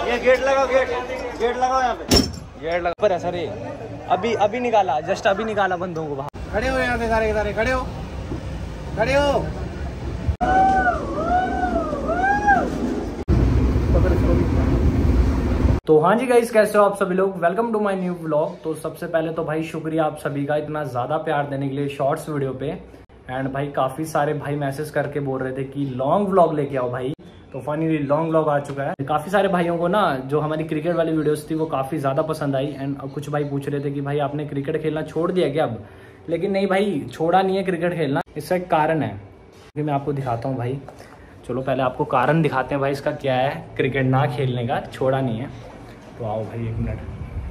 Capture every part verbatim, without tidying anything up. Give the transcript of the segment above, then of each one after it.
ये गेट लगाओ, gate gate लगाओ यहाँ पे, गेट लगा पर है सर। ये अभी अभी निकाला, जस्ट अभी निकाला बंदों को बाहर। खड़े हो यहाँ पे सारे के सारे, खड़े हो खड़े हो। तो हाँ जी गाइस, कैसे हो आप सभी लोग, welcome to my new vlog. तो सबसे पहले तो भाई शुक्रिया आप सभी का इतना ज़्यादा प्यार देने के लिए शॉर्ट्स वीडियो पे। एंड भाई काफ़ी सारे भाई मैसेज करके बोल रहे थे कि लॉन्ग व्लॉग लेके आओ भाई, तो फाइनली लॉन्ग व्लॉग आ चुका है। काफ़ी सारे भाइयों को ना जो हमारी क्रिकेट वाली वीडियोस थी वो काफ़ी ज़्यादा पसंद आई। एंड कुछ भाई पूछ रहे थे कि भाई आपने क्रिकेट खेलना छोड़ दिया क्या अब, लेकिन नहीं भाई, छोड़ा नहीं है क्रिकेट खेलना। इसका एक कारण है, अभी मैं आपको दिखाता हूँ भाई। चलो पहले आपको कारण दिखाते हैं भाई इसका क्या है क्रिकेट ना खेलने का, छोड़ा नहीं है। तो आओ भाई एक मिनट।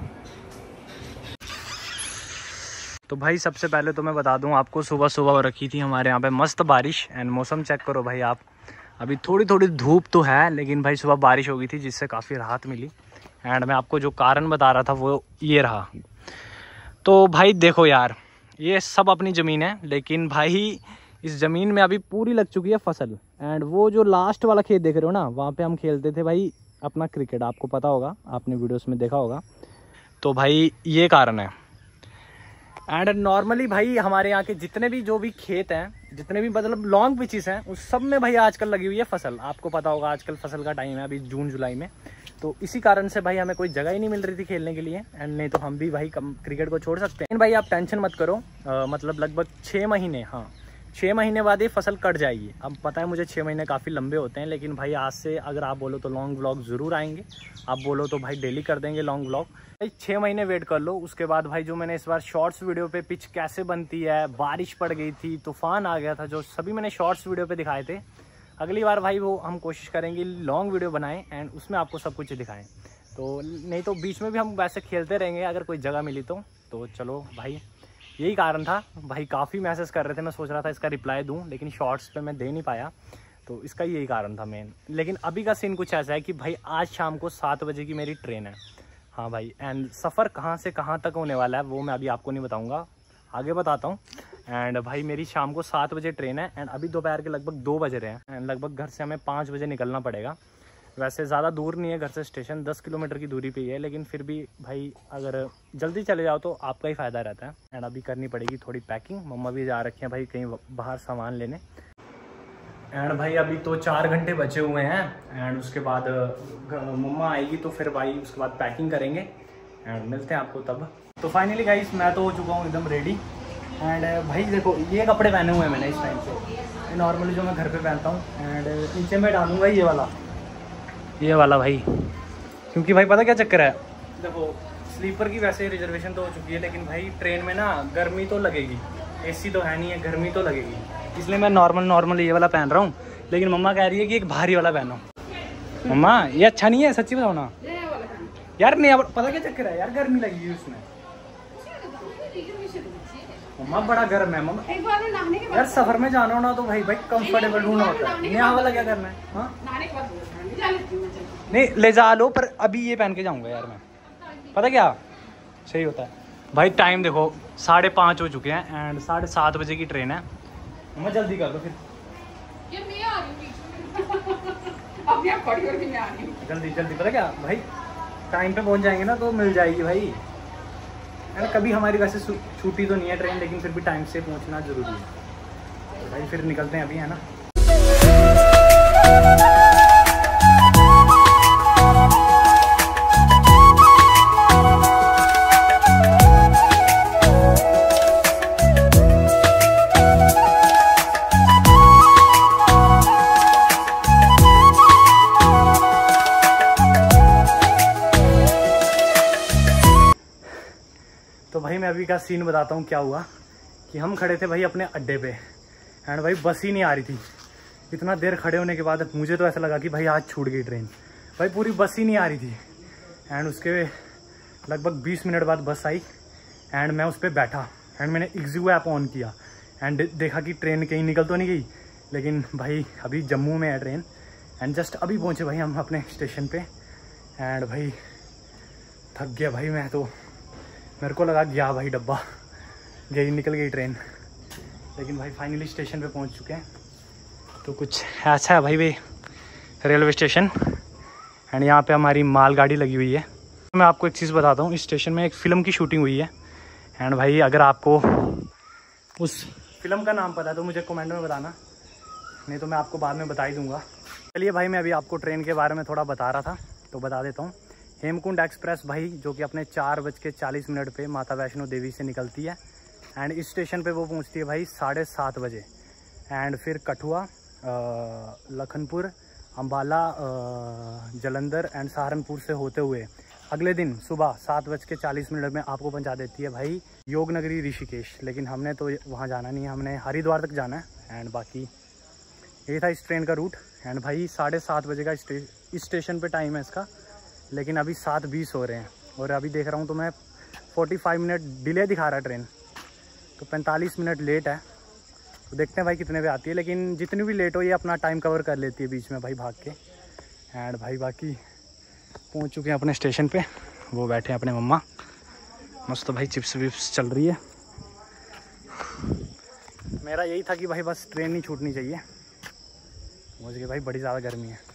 तो भाई सबसे पहले तो मैं बता दूं आपको, सुबह सुबह हो रखी थी हमारे यहाँ पे मस्त बारिश। एंड मौसम चेक करो भाई आप, अभी थोड़ी थोड़ी धूप तो है, लेकिन भाई सुबह बारिश हो गई थी जिससे काफ़ी राहत मिली। एंड मैं आपको जो कारण बता रहा था वो ये रहा। तो भाई देखो यार, ये सब अपनी ज़मीन है, लेकिन भाई इस ज़मीन में अभी पूरी लग चुकी है फसल। एंड वो जो लास्ट वाला खेत देख रहे हो ना, वहाँ पे हम खेलते थे भाई अपना क्रिकेट, आपको पता होगा, आपने वीडियोस में देखा होगा। तो भाई ये कारण है। एंड नॉर्मली भाई हमारे यहाँ के जितने भी जो भी खेत हैं, जितने भी मतलब लॉन्ग पिचेस हैं, उस सब में भाई आजकल लगी हुई है फसल। आपको पता होगा आजकल फसल का टाइम है अभी जून जुलाई में, तो इसी कारण से भाई हमें कोई जगह ही नहीं मिल रही थी खेलने के लिए। एंड नहीं तो हम भी भाई कम क्रिकेट को छोड़ सकते हैं। लेकिन भाई आप टेंशन मत करो, आ, मतलब लगभग छः महीने हाँ छः महीने बाद ये फसल कट जाएगी। अब पता है मुझे छः महीने काफ़ी लंबे होते हैं, लेकिन भाई आज से अगर आप बोलो तो लॉन्ग व्लॉग ज़रूर आएंगे। आप बोलो तो भाई डेली कर देंगे लॉन्ग व्लॉग। भाई छः महीने वेट कर लो, उसके बाद भाई जो मैंने इस बार शॉर्ट्स वीडियो पे पिच कैसे बनती है, बारिश पड़ गई थी, तूफान आ गया था, जो सभी मैंने शॉर्ट्स वीडियो पे दिखाए थे, अगली बार भाई वो हम कोशिश करेंगे लॉन्ग वीडियो बनाएं एंड उसमें आपको सब कुछ दिखाएं। तो नहीं तो बीच में भी हम वैसे खेलते रहेंगे अगर कोई जगह मिली तो। तो चलो भाई यही कारण था। भाई काफ़ी मैसेज कर रहे थे, मैं सोच रहा था इसका रिप्लाई दूं, लेकिन शॉर्ट्स पे मैं दे नहीं पाया, तो इसका यही कारण था मेन। लेकिन अभी का सीन कुछ ऐसा है कि भाई आज शाम को सात बजे की मेरी ट्रेन है। हाँ भाई, एंड सफ़र कहाँ से कहाँ तक होने वाला है वो मैं अभी आपको नहीं बताऊँगा, आगे बताता हूँ। एंड भाई मेरी शाम को सात बजे ट्रेन है, एंड अभी दोपहर के लगभग दो बज रहे हैं। एंड लगभग घर से हमें पाँच बजे निकलना पड़ेगा। वैसे ज़्यादा दूर नहीं है घर से, स्टेशन दस किलोमीटर की दूरी पे ही है, लेकिन फिर भी भाई अगर जल्दी चले जाओ तो आपका ही फ़ायदा रहता है। एंड अभी करनी पड़ेगी थोड़ी पैकिंग, मम्मा भी जा रखी हैं भाई कहीं बाहर सामान लेने। एंड भाई अभी तो चार घंटे बचे हुए हैं, एंड उसके बाद मम्मा आएगी तो फिर भाई उसके बाद पैकिंग करेंगे एंड मिलते हैं आपको तब। तो फाइनली गाइस मैं तो हो चुका हूँ एकदम रेडी। एंड भाई देखो ये कपड़े पहने हुए हैं मैंने इस टाइम पे, नॉर्मली जो मैं घर पर पहनता हूँ। एंड नीचे मैं डालूँगा ये वाला ये वाला भाई, क्योंकि भाई पता क्या चक्कर है, देखो स्लीपर की वैसे रिजर्वेशन तो हो चुकी है, लेकिन भाई ट्रेन में ना गर्मी तो लगेगी, एसी तो है नहीं है, गर्मी तो लगेगी, इसलिए मैं नॉर्मल नॉर्मल ये वाला पहन रहा हूँ। लेकिन मम्मा कह रही है कि एक भारी वाला पहनो। मम्मा ये अच्छा नहीं है, सच्ची बताओ ना यार। नहीं पता क्या चक्कर है यार, गर्मी लगी है उसमें। मम्मा बड़ा गर्म है मम्मा यार, सफर में जाना हो ना तो भाई भाई कंफर्टेबल ढूंढना होता है। नया वाला क्या करना है, हाँ नहीं ले जा लो, पर अभी ये पहन के जाऊंगा यार मैं, पता क्या सही होता है भाई। टाइम देखो साढ़े पाँच हो चुके हैं एंड साढ़े सात बजे की ट्रेन है। मैं जल्दी कर दो फिर, जल्दी जल्दी, पता क्या भाई टाइम पे पहुंच जाएंगे ना तो मिल जाएगी भाई। यार कभी हमारी वैसे छूटी तो नहीं है ट्रेन, लेकिन फिर भी टाइम से पहुंचना जरूरी है। तो भाई फिर निकलते हैं अभी, है ना। तो भाई मैं अभी का सीन बताता हूँ क्या हुआ। कि हम खड़े थे भाई अपने अड्डे पे, एंड भाई बस ही नहीं आ रही थी। इतना देर खड़े होने के बाद मुझे तो ऐसा लगा कि भाई आज छूट गई ट्रेन, भाई पूरी बस ही नहीं आ रही थी। एंड उसके लगभग बीस मिनट बाद बस आई, एंड मैं उस पर बैठा, एंड मैंने इग्ज़ू ऐप ऑन किया एंड देखा कि ट्रेन कहीं निकल तो नहीं गई। लेकिन भाई अभी जम्मू में है ट्रेन, एंड जस्ट अभी पहुँचे भाई हम अपने स्टेशन पे। एंड भाई थक गया भाई मैं तो, मेरे को लगा गया भाई डब्बा, गई निकल गई ट्रेन। लेकिन भाई फाइनली स्टेशन पे पहुंच चुके हैं। तो कुछ ऐसा है भाई भाई रेलवे स्टेशन। एंड यहाँ पे हमारी मालगाड़ी लगी हुई है। मैं आपको एक चीज़ बताता हूँ, इस स्टेशन में एक फ़िल्म की शूटिंग हुई है। एंड भाई अगर आपको उस फिल्म का नाम पता है तो मुझे कमेंट में बताना, नहीं तो मैं आपको बाद में बता ही दूंगा। चलिए भाई, मैं अभी आपको ट्रेन के बारे में थोड़ा बता रहा था तो बता देता हूँ। हेमकुंड एक्सप्रेस भाई जो कि अपने चार बज के चालीस मिनट पर माता वैष्णो देवी से निकलती है एंड इस स्टेशन पे वो पहुंचती है भाई साढ़े सात बजे। एंड फिर कठुआ, लखनपुर, अम्बाला, जलंधर एंड सहारनपुर से होते हुए अगले दिन सुबह सात बज के चालीस मिनट में आपको पहुंचा देती है भाई योग नगरी ऋषिकेश। लेकिन हमने तो वहाँ जाना नहीं है, हमने हरिद्वार तक जाना है। एंड बाकी ये था इस ट्रेन का रूट। एंड भाई साढ़े सात बजे का स्टे, इस स्टेशन पे टाइम है इसका, लेकिन अभी सात बीस हो रहे हैं और अभी देख रहा हूँ तो मैं पैंतालीस मिनट डिले दिखा रहा है ट्रेन, तो पैंतालीस मिनट लेट है। तो देखते हैं भाई कितने पे आती है, लेकिन जितनी भी लेट हो ये अपना टाइम कवर कर लेती है बीच में भाई भाग के। एंड भाई बाकी पहुंच चुके हैं अपने स्टेशन पे, वो बैठे हैं अपने मम्मा मस्त। तो भाई चिप्स विप्स चल रही है। मेरा यही था कि भाई बस ट्रेन नहीं छूटनी चाहिए। पहुँच गए भाई, बड़ी ज़्यादा गर्मी है।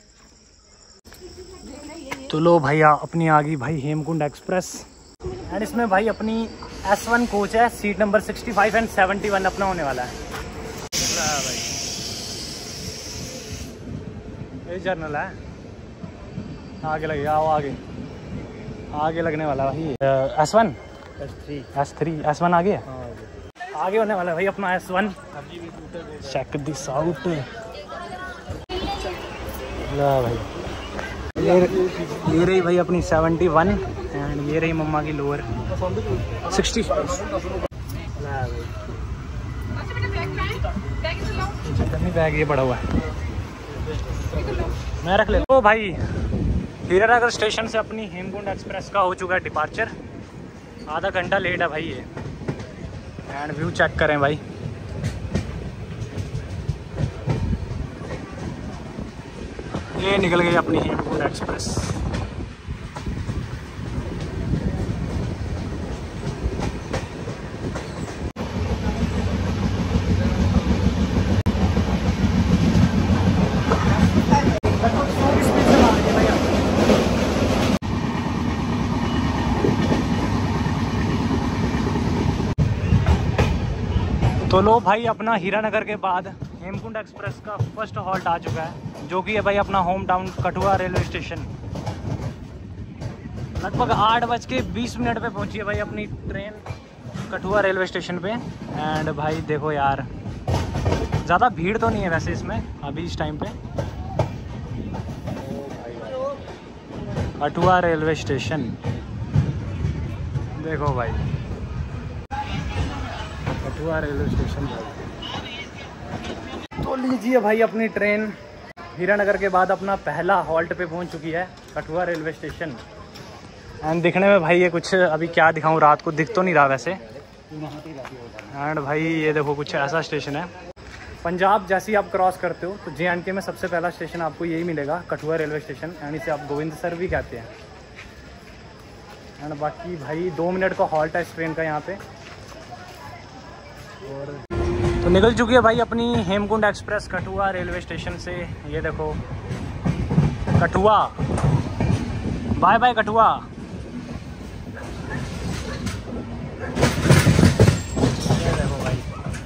तो लो भैया अपनी आ गई भाई हेमकुंड एक्सप्रेस। एंड इसमें भाई अपनी एस वन कोच है, seat number sixty five and seventy one अपना होने वाला है भाई। ये जर्नल है, आगे लगेगा, आओ आगे आगे लगने वाला भाई S one S three S three S one आगे आगे होने वाला है भाई अपना S one. Check this out भाई। ये ये रही भाई अपनी सेवेंटी वन एंड ये रही मम्मा की लोअर सिक्सटी बैग ये पड़ा हुआ है, मैं रख लेता हूँ भाई। हीरानगर स्टेशन से अपनी हेमकुंड एक्सप्रेस का हो चुका है डिपार्चर। आधा घंटा लेट है भाई ये। एंड व्यू चेक करें भाई, ये निकल गई अपनी हेमकुंड एक्सप्रेस। तो लो भाई अपना हीरानगर के बाद हेमकुंड एक्सप्रेस का फर्स्ट हॉल्ट आ चुका है, जो कि है भाई अपना home town Kathua railway station. लगभग आठ बज के बीस मिनट पे पहुंची है भाई अपनी ट्रेन कठुआ रेलवे स्टेशन पे। एंड भाई देखो यार, ज़्यादा भीड़ तो नहीं है वैसे इसमें अभी इस टाइम पे। कठुआ रेलवे स्टेशन देखो भाई, कठुआ रेलवे स्टेशन। तो लीजिए भाई अपनी ट्रेन हीरानगर के बाद अपना पहला हॉल्ट पे पहुंच चुकी है कठुआ रेलवे स्टेशन। एंड दिखने में भाई ये कुछ अभी क्या दिखाऊं, रात को दिख तो नहीं रहा वैसे। एंड भाई ये देखो कुछ ऐसा स्टेशन है। पंजाब जैसे ही आप क्रॉस करते हो तो जे एंड के में सबसे पहला स्टेशन आपको यही मिलेगा, कठुआ रेलवे स्टेशन। एंड इसे आप गोविंद सर भी कहते हैं। एंड बाकी भाई दो मिनट का हॉल्ट है इस ट्रेन का यहाँ पे। और तो निकल चुकी है भाई अपनी Hemkund express Kathua railway station से। ये देखो कठुआ, बाय बाय कठुआ। ये देखो भाई,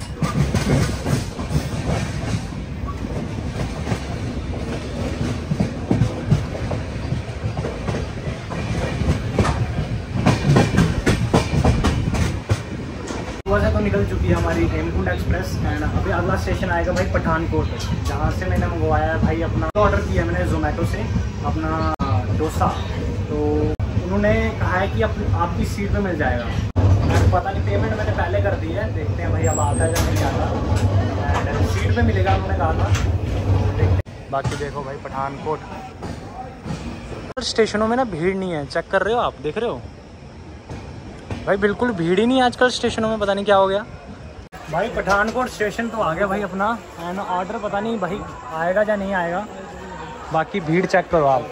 से तो निकल चुकी है हमारी हेमकुंड एक्सप्रेस। एंड अभी अगला स्टेशन आएगा भाई पठानकोट, जहाँ से मैंने मंगवाया है भाई अपना ऑर्डर किया मैंने जोमेटो से अपना डोसा। तो उन्होंने कहा है कि आप, आपकी सीट पे मिल जाएगा। एंड पता नहीं, पेमेंट मैंने पहले कर दी है, देखते हैं भाई अब आता है या नहीं आता। एंड सीट पे मिलेगा उन्होंने कहा था, देखते हैं। बाकी देखो भाई पठानकोट स्टेशनों में ना भीड़ नहीं है, चेक कर रहे हो आप, देख रहे हो भाई, बिल्कुल भीड़ ही नहीं है आजकल स्टेशनों में, पता नहीं क्या हो गया भाई। पठानकोट स्टेशन तो आ गया भाई अपना। एंड ऑर्डर पता नहीं भाई आएगा या नहीं आएगा। बाकी भीड़ चेक करो आप।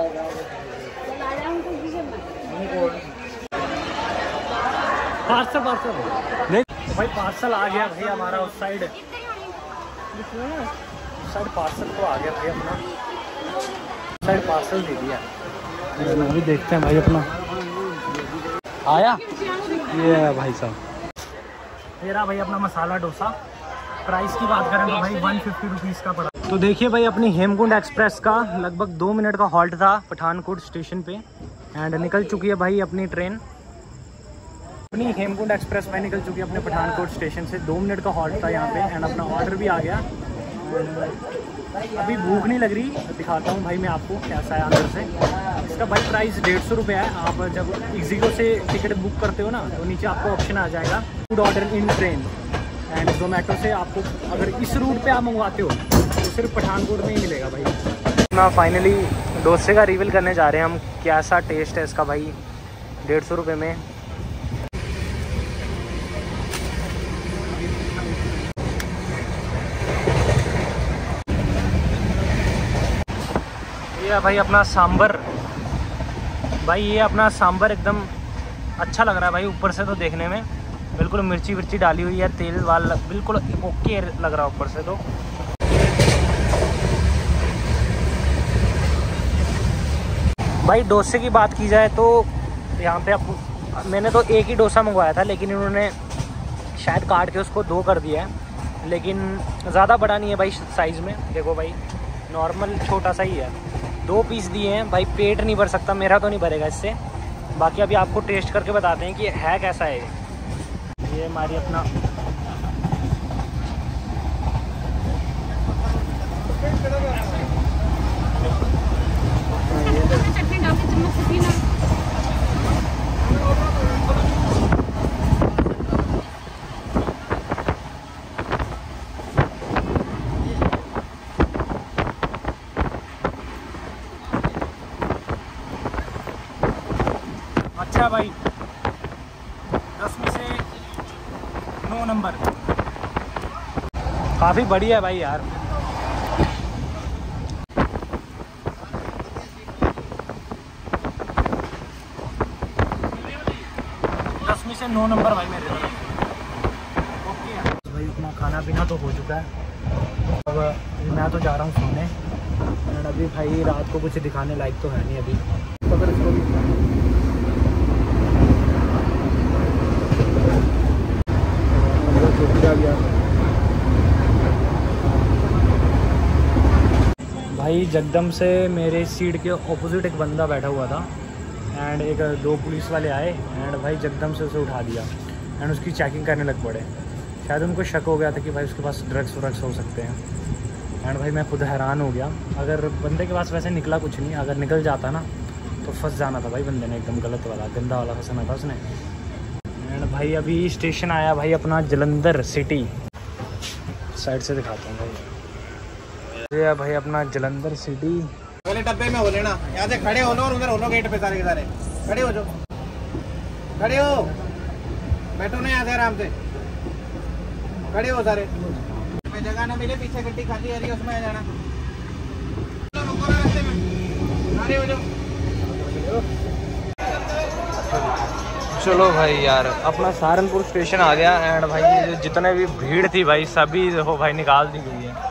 पार्सल पार्सल देख भाई, पार्सल आ गया भाई हमारा उस साइड। उस साइड पार्सल तो आ गया भाई अपना। साइड पार्सल दे दिया। अभी देखते हैं भाई अपना आया। ये है भाई साहब, ये रहा भाई अपना मसाला डोसा। प्राइस की बात करें तो भाई वन फिफ्टी रुपीज़ का पड़ा। तो देखिए भाई अपनी हेमकुंड एक्सप्रेस का लगभग दो मिनट का हॉल्ट था पठानकोट स्टेशन पे एंड निकल चुकी है भाई अपनी ट्रेन। अपनी हेमकुंड एक्सप्रेस में निकल चुकी है अपने पठानकोट स्टेशन से। दो मिनट का हॉल्ट था यहाँ पे एंड अपना ऑर्डर भी आ गया। अभी भूख नहीं लग रही, दिखाता हूँ भाई मैं आपको कैसा है अंदर से। इसका भाई प्राइस डेढ़ सौ रुपये है। आप जब इग्जिगो से टिकट बुक करते हो ना तो नीचे आपको ऑप्शन आ जाएगा food order in train and Zomato से आपको अगर इस रूट पे आप मंगवाते हो तो सिर्फ पठानकोट में ही मिलेगा भाई। ना फाइनली डोसे का रिवील करने जा रहे हैं हम, कैसा टेस्ट है इसका भाई डेढ़ सौ रुपये में। ये भाई अपना सांभर, भाई ये अपना सांभर एकदम अच्छा लग रहा है भाई ऊपर से तो देखने में। बिल्कुल मिर्ची विर्ची डाली हुई है, तेल वाला बिल्कुल ओके लग रहा है ऊपर से तो। भाई डोसे की बात की जाए तो यहाँ पे आप मैंने तो एक ही डोसा मंगवाया था लेकिन इन्होंने शायद काट के उसको दो कर दिया है, लेकिन ज़्यादा बड़ा नहीं है भाई साइज़ में। देखो भाई नॉर्मल छोटा सा ही है, दो पीस दिए हैं भाई। पेट नहीं भर सकता, मेरा तो नहीं भरेगा इससे। बाकी अभी आपको टेस्ट करके बताते हैं कि है कैसा है। ये हमारी अपना अच्छा भाई दस में से नौ नंबर, काफ़ी बढ़िया है भाई यार। दस में से नौ नंबर भाई मेरे तरफ। ओके भाई अपना खाना पीना तो हो चुका है। अब मैं तो जा रहा हूँ सोने एंड अभी भाई रात को कुछ दिखाने लायक तो है नहीं अभी। तो अगर इसको भी भाई जगदम से मेरे सीट के ऑपोजिट एक बंदा बैठा हुआ था एंड एक दो पुलिस वाले आए एंड भाई जगदम से उसे उठा दिया एंड उसकी चेकिंग करने लग पड़े। शायद उनको शक हो गया था कि भाई उसके पास ड्रग्स व्रग्स हो सकते हैं एंड भाई मैं खुद हैरान हो गया। अगर बंदे के पास वैसे निकला कुछ नहीं, अगर निकल जाता ना तो फंस जाना था भाई बंदे ने, एकदम गलत वाला गंदा वाला फंसाना था उसने। एंड भाई अभी स्टेशन आया भाई अपना जलंधर सिटी, साइड से दिखाता हूँ भाई। ये भाई अपना जलंधर सिटी। बोले डब्बे में हो लेना, यहाँ से खड़े हो लो और उधर हो लो गेट पे सारे के सारे खड़े हो जाओ, खड़े हो, बैठो ना यहाँ से आराम से, खड़े हो सारे। जगह ना मिले पीछे गड्डी खाली आ रही है उसमें आ जाना। रुको ना रास्ते में, खड़े हो जाओ। चलो भाई यार अपना सहारनपुर स्टेशन आ गया एंड भाई जितने भी भीड़ थी भाई सभी देखो भाई निकाल दी गई है।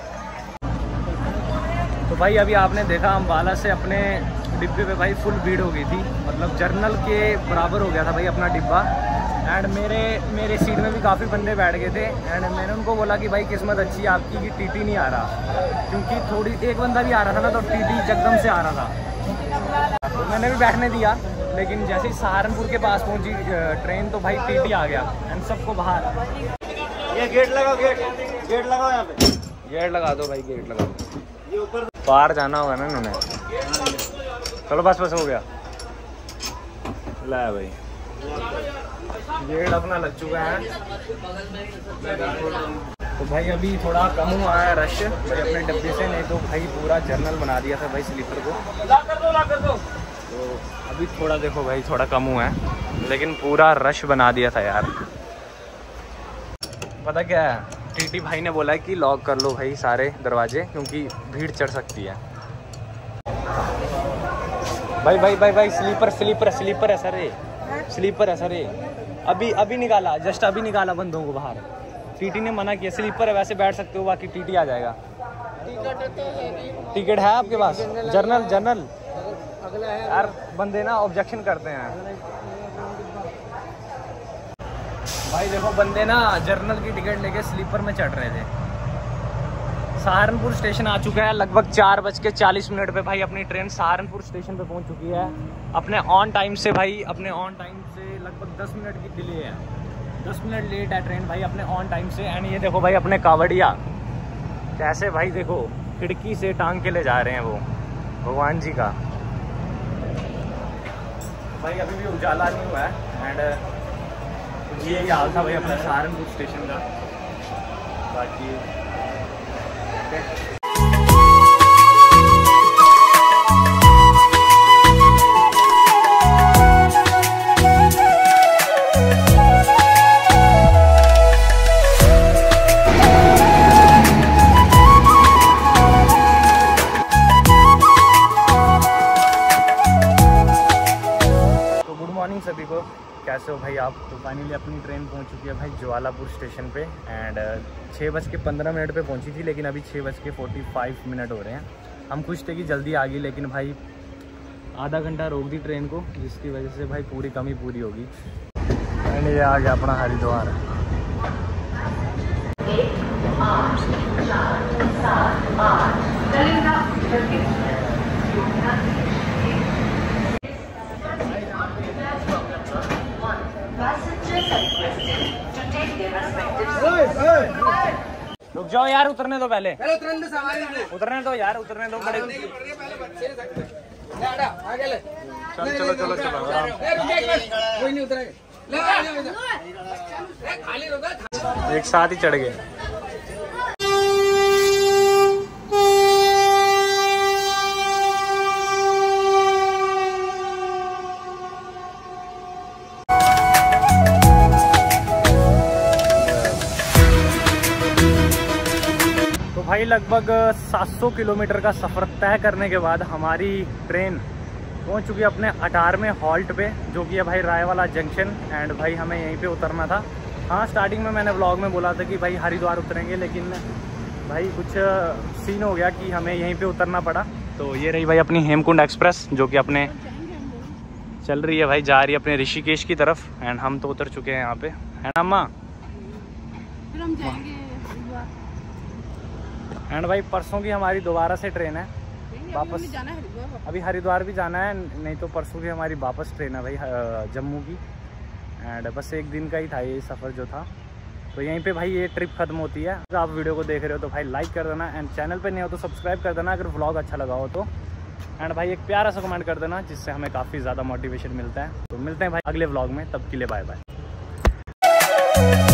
तो भाई अभी आपने देखा अम्बाला से अपने डिब्बे पे भाई फुल भीड़ हो गई थी, मतलब जर्नल के बराबर हो गया था भाई अपना डिब्बा। एंड मेरे मेरे सीट में भी काफ़ी बंदे बैठ गए थे एंड मैंने उनको बोला कि भाई किस्मत अच्छी है आपकी कि टीटी नहीं आ रहा, क्योंकि थोड़ी एक बंदा भी आ रहा था ना तो टीटी जगदम से आ रहा था। तो मैंने भी बैठने दिया, लेकिन जैसे ही सहारनपुर के पास पहुंची ट्रेन तो भाई टीटी आ गया एंड सबको बाहर। ये गेट लगाओ, गेट गेट लगाओ यहाँ पे, गेट लगा दो भाई, गेट लगा दो। ये ऊपर बाहर जाना होगा ना इन्होंने। चलो बस बस हो गया। ला भाई गेट अपना लग चुका है। तो भाई अभी थोड़ा कम हुआ है रश भाई अपने डब्बे से, नहीं तो भाई पूरा जर्नल बना दिया था भाई स्लीपर को। ला कर दो, ला कर दो। तो अभी थोड़ा देखो भाई थोड़ा कम हुआ है, लेकिन पूरा रश बना दिया था यार। पता क्या है, टीटी भाई ने बोला है कि लॉक कर लो भाई सारे दरवाजे, क्योंकि भीड़ चढ़ सकती है। भाई भाई भाई भाई स्लीपर स्लीपर स्लीपर है सर, ये स्लीपर है सर, ये अभी अभी निकाला, जस्ट अभी निकाला बंदों को बाहर। टीटी ने मना किया, स्लीपर है वैसे बैठ सकते हो, बाकी टीटी आ जाएगा। टिकट है आपके पास? जर्नल जर्नल यार बंदे ना ऑब्जेक्शन करते हैं भाई। देखो बंदे ना जर्नल की टिकट लेके स्लीपर में चढ़ रहे थे। सहारनपुर स्टेशन आ चुका है लगभग चार बज के चालीस मिनट पे भाई। अपनी ट्रेन सहारनपुर स्टेशन पे पहुंच चुकी है अपने ऑन टाइम से भाई। अपने ऑन टाइम से लगभग दस मिनट की डिले है, दस मिनट लेट है ट्रेन भाई अपने ऑन टाइम से। एंड ये देखो भाई अपने कावड़िया कैसे भाई देखो खिड़की से टांग के ले जा रहे हैं वो भगवान जी का। भाई अभी भी उजाला नहीं हुआ है। एंड ये हाल था भाई अपना सहारनपुर स्टेशन का। बाकी सभी को कैसे हो भाई आप। तो फाइनली अपनी ट्रेन पहुंच चुकी है भाई ज्वालापुर स्टेशन पे। एंड छः बज के पंद्रह मिनट पर पहुंची थी, लेकिन अभी छः बज के फोर्टी फाइव मिनट हो रहे हैं। हम खुश थे कि जल्दी आ गई, लेकिन भाई आधा घंटा रोक दी ट्रेन को, जिसकी वजह से भाई पूरी कमी पूरी होगी। एंड ये आ गया अपना हरिद्वार। रुक जाओ यार, उतरने दो पहले। पहले उतरने दो, सवारी उतरने दो यार, उतरने दो बड़े। चलो चलो चलो चलो कोई नहीं उतरेगा। एक साथ ही चढ़ गए। भाई लगभग सात सौ किलोमीटर का सफ़र तय करने के बाद हमारी ट्रेन पहुंच चुकी है अपने अठारहवें हॉल्ट पे, जो कि है भाई रायवाला जंक्शन। एंड भाई हमें यहीं पे उतरना था। हाँ स्टार्टिंग में मैंने व्लॉग में बोला था कि भाई हरिद्वार उतरेंगे, लेकिन भाई कुछ सीन हो गया कि हमें यहीं पे उतरना पड़ा। तो ये रही भाई अपनी हेमकुंड एक्सप्रेस, जो कि अपने चल रही है भाई, जा रही है अपने ऋषिकेश की तरफ। एंड हम तो उतर चुके हैं यहाँ पे, है ना अम्मा? फिर हम जाएंगे। एंड भाई परसों की हमारी दोबारा से ट्रेन है वापस। जाना है हरिद्वार, अभी हरिद्वार भी जाना है, नहीं तो परसों की हमारी वापस ट्रेन है भाई जम्मू की। एंड बस एक दिन का ही था ये सफ़र जो था। तो यहीं पे भाई ये ट्रिप खत्म होती है। अगर आप वीडियो को देख रहे हो तो भाई लाइक कर देना। एंड चैनल पे नहीं हो तो सब्सक्राइब कर देना अगर व्लॉग अच्छा लगा हो तो। एंड भाई एक प्यारा सा कमेंट कर देना, जिससे हमें काफ़ी ज़्यादा मोटिवेशन मिलता है। तो मिलते हैं भाई अगले व्लॉग में, तब के लिए बाय बाय।